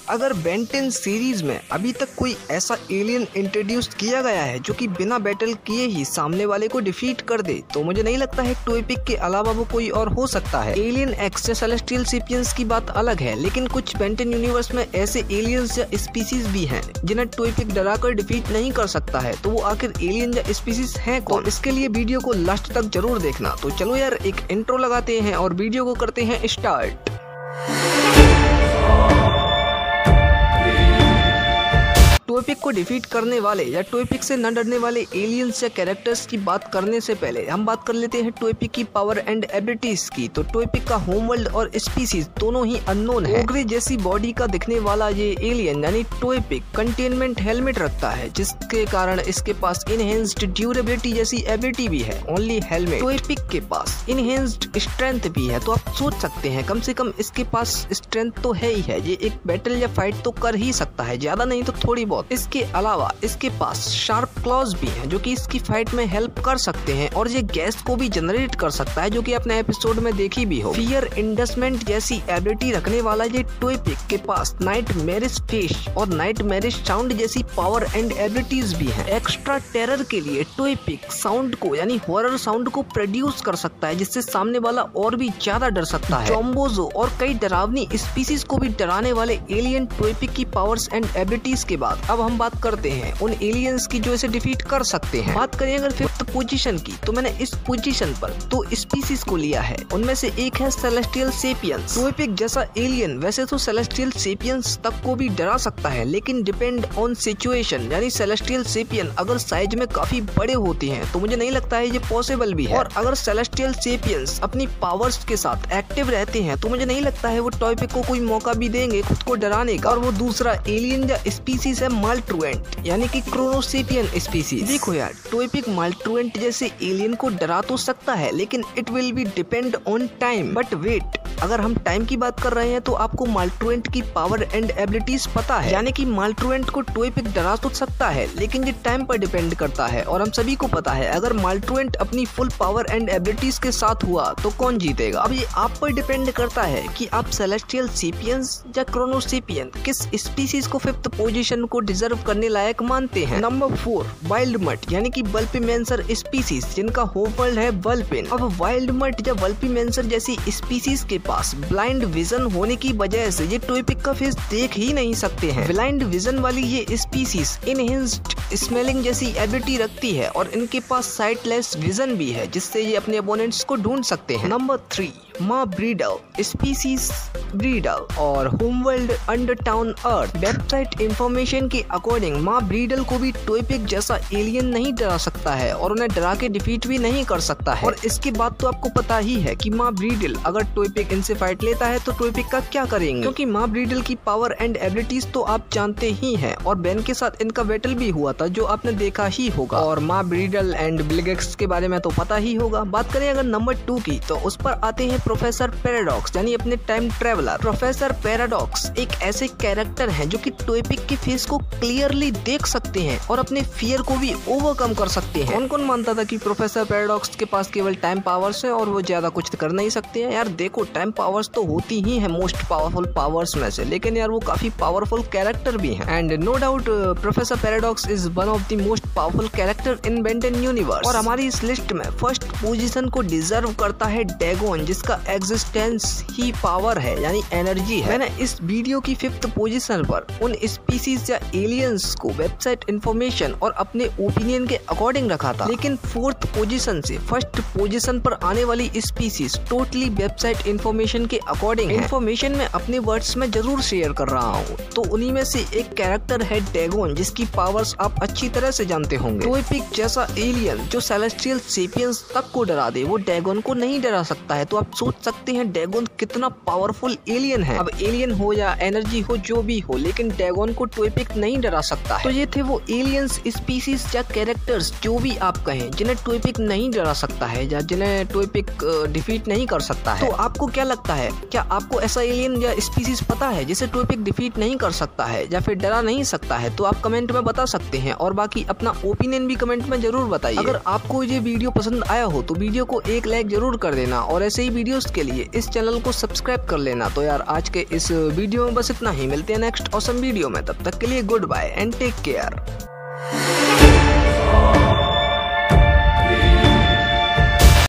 अगर Ben 10 series में अभी तक कोई ऐसा एलियन इंट्रोड्यूस किया गया है जो कि बिना बैटल किए ही सामने वाले को डिफीट कर दे, तो मुझे नहीं लगता है टॉयपिक के अलावा वो कोई और हो सकता है। एलियन एक्स या सेलेस्टियल सेपियंस की बात अलग है, लेकिन कुछ बेन 10 यूनिवर्स में ऐसे एलियंस या स्पीसीज भी हैं जिन्हें टॉयपिक डराकर डिफीट नहीं कर सकता है। तो वो आखिर एलियन या स्पीसीज हैं कौन? इसके लिए वीडियो को लास्ट तक जरूर देखना। तो चलो यार एक इंट्रो लगाते हैं और वीडियो को करते हैं स्टार्ट। टॉयपिक को डिफीट करने वाले या टॉयपिक से न डरने वाले एलियंस या कैरेक्टर्स की बात करने से पहले हम बात कर लेते हैं टॉयपिक की पावर एंड एबिलिटीज की। तो टॉयपिक का होम वर्ल्ड और स्पीसीज दोनों ही अननोन है। ओग्रे जैसी बॉडी का दिखने वाला ये एलियन यानी टॉयपिक कंटेनमेंट हेलमेट रखता है, जिसके कारण इसके पास इनहेंस्ड ड्यूरेबिलिटी जैसी एबिलिटी भी है। Only helmet. टॉयपिक के पास इनहेंस्ड स्ट्रेंथ भी है, तो आप सोच सकते हैं कम से कम इसके पास स्ट्रेंथ तो है ही है, ये एक बैटल या फाइट तो कर ही सकता है, ज्यादा नहीं तो थोड़ी बहुत। इसके अलावा इसके पास शार्प क्लॉज भी हैं जो कि इसकी फाइट में हेल्प कर सकते हैं, और ये गैस को भी जनरेट कर सकता है जो कि अपने एपिसोड में देखी भी हो। फियर इंडसमेंट जैसी एबिलिटी रखने वाला ये टॉयपिक के पास नाइटमेरिश फिश और नाइटमेरिश साउंड जैसी पावर एंड एबिलिटीज भी हैं। एक्स्ट्रा टेरर के लिए टॉयपिक साउंड को यानी हॉरर साउंड को प्रोड्यूस कर सकता है, जिससे सामने वाला और भी ज्यादा डर सकता है। जोम्बोजो और कई डरावनी स्पीसीज को भी डराने वाले एलियन टॉयपिक की पावर्स एंड एबिलिटीज के बाद अब हम बात करते हैं उन एलियंस की जो इसे डिफीट कर सकते हैं। बात करें अगर 5th पोजीशन की, तो मैंने इस पोजीशन पर 2 स्पीसीज को लिया है। उनमें से एक है सेलेस्टियल सेपियंस। टॉयपिक जैसा एलियन वैसे तो सेलेस्टियल सेपियंस तक को भी डरा सकता है, लेकिन डिपेंड ऑन सिचुएशन, यानी सेलेस्टियल सेपियन अगर साइज में काफी बड़े होते हैं तो मुझे नहीं लगता है ये पॉसिबल भी है। और अगर सेलेस्टियल सेपियंस अपनी पावर्स के साथ एक्टिव रहते हैं तो मुझे नहीं लगता है वो टॉयपिक को कोई मौका भी देंगे खुद को डराने का। और वो दूसरा एलियन या स्पीसीज है माल्ट्रुएंट, यानी कि क्रोनोसेपियन स्पीसीज। देखो यार, टॉयपिक माल्ट्रुएंट जैसे एलियन को डरा तो सकता है, लेकिन it will be depend on time. But wait, अगर हम टाइम की बात कर रहे हैं तो आपको माल्ट्रुएंट की पावर एंड एबिलिटीज पता है, यानी कि माल्ट्रुएंट को टॉयपिक डरा तो सकता है, लेकिन ये टाइम पर डिपेंड करता है। और हम सभी को पता है अगर माल्ट्रुएंट अपनी फुल पावर एंड एबिलिटीज के साथ हुआ तो कौन जीतेगा। अब ये आप पर डिपेंड करता है कि आप सेलेस्टियल सेपियंस या क्रोनोसेपियन किस स्पीसीज को 5th पोजीशन को डिजर्व करने लायक मानते हैं। नंबर 4 वाइल्ड मट, यानी कि वल्पीमेंसर स्पीसीज, जिनका होम वर्ल्ड है वल्पिन। अब वाइल्ड मट या वल्पीमेंसर जैसी स्पीसीज के पास ब्लाइंड विजन होने की वजह से ये टॉयपिक का फेस देख ही नहीं सकते हैं। ब्लाइंड विजन वाली ये स्पीसीज इनहेंस्ड स्मेलिंग जैसी एबिलिटी रखती है, और इनके पास साइटलेस विजन भी है, जिससे ये अपने अपोनेंट्स को ढूंढ सकते हैं। नंबर 3 माँ ब्रीडल स्पीसीज ब्रीडल और home world Undertown Earth. Website information के अकॉर्डिंग माँ ब्रीडल को भी टॉयपिक जैसा एलियन नहीं डरा सकता है, और उन्हें डरा के डिफीट भी नहीं कर सकता है। और इसके बाद तो आपको पता ही है कि माँ ब्रीडल अगर टॉयपिक इनसे फाइट लेता है तो टॉयपिक का क्या करेंगे, क्योंकि माँ ब्रीडल की पावर एंड एबिलिटीज तो आप जानते ही हैं, और बेन के साथ इनका बैटल भी हुआ था जो आपने देखा ही होगा। और माँ ब्रीडल एंड ब्लिगेक्स के बारे में तो पता ही होगा। बात करें अगर नंबर 2 की, तो उस पर आते हैं प्रोफेसर पैराडॉक्स, यानी अपने टाइम ट्रेवलर। प्रोफेसर पैराडॉक्स एक ऐसे कैरेक्टर हैं जो कि टॉयपिक के फेस को क्लियरली देख सकते हैं और अपने फियर को भी ओवरकम कर सकते हैं। कौन कौन मानता था कि प्रोफेसर पैराडॉक्स के पास केवल टाइम पावर्स है और वो ज्यादा कुछ कर नहीं सकते हैं? यार देखो, टाइम पावर्स तो होती ही है मोस्ट पावरफुल पावर्स में से, लेकिन यार वो काफी पावरफुल कैरेक्टर भी है। And no doubt professor Paradox is one of the most powerful character in Ben 10 universe. और हमारी इस लिस्ट में 1st पोजीशन को डिजर्व करता है डैगोन, जिसका एग्जिस्टेंस ही पावर है, यानी एनर्जी है। मैंने इस वीडियो की 5th पोजीशन पर उन स्पीसीज या एलियंस को वेबसाइट इंफॉर्मेशन और अपने ओपिनियन के अकॉर्डिंग रखा था, लेकिन 4th पोजीशन से 1st पोजीशन पर आने वाली स्पीसीज टोटली वेबसाइट इंफॉर्मेशन के अकॉर्डिंग है। इंफॉर्मेशन में अपने वर्ड्स में जरूर शेयर कर रहा हूँ। तो उन्हीं में से एक कैरेक्टर है डैगोन, जिसकी पावर्स आप अच्छी तरह से जानते होंगे। टॉयपिक जैसा एलियन जो सेलेस्टियल सेपियंस तक को डरा दे, वो डैगोन को नहीं डरा सकता है। तो आप सोच सकते हैं डैगोन कितना पावरफुल एलियन है। अब एलियन हो या एनर्जी हो, जो भी हो, लेकिन डैगोन को टॉयपिक नहीं डरा सकता है। तो ये थे वो एलियंस स्पीसीज या कैरेक्टर्स, जो भी आप कहें, जिन्हें टॉयपिक नहीं डरा सकता है या जिन्हें टॉयपिक डिफीट नहीं कर सकता है। तो आपको क्या लगता है, क्या आपको ऐसा एलियन या स्पीसीज पता है जिसे टॉयपिक डिफीट नहीं कर सकता है या फिर डरा नहीं सकता है? तो आप कमेंट में बता सकते हैं, और बाकी अपना ओपिनियन भी कमेंट में जरूर बताइए। अगर आपको ये वीडियो पसंद आया हो तो वीडियो को एक लाइक जरूर कर देना, और ऐसे ही वीडियोस के लिए इस चैनल को सब्सक्राइब कर लेना। लेना। तो यार आज के इस वीडियो में बस इतना ही, मिलते हैं नेक्स्ट ऑसम वीडियो में, तब तक के लिए goodbye and take care.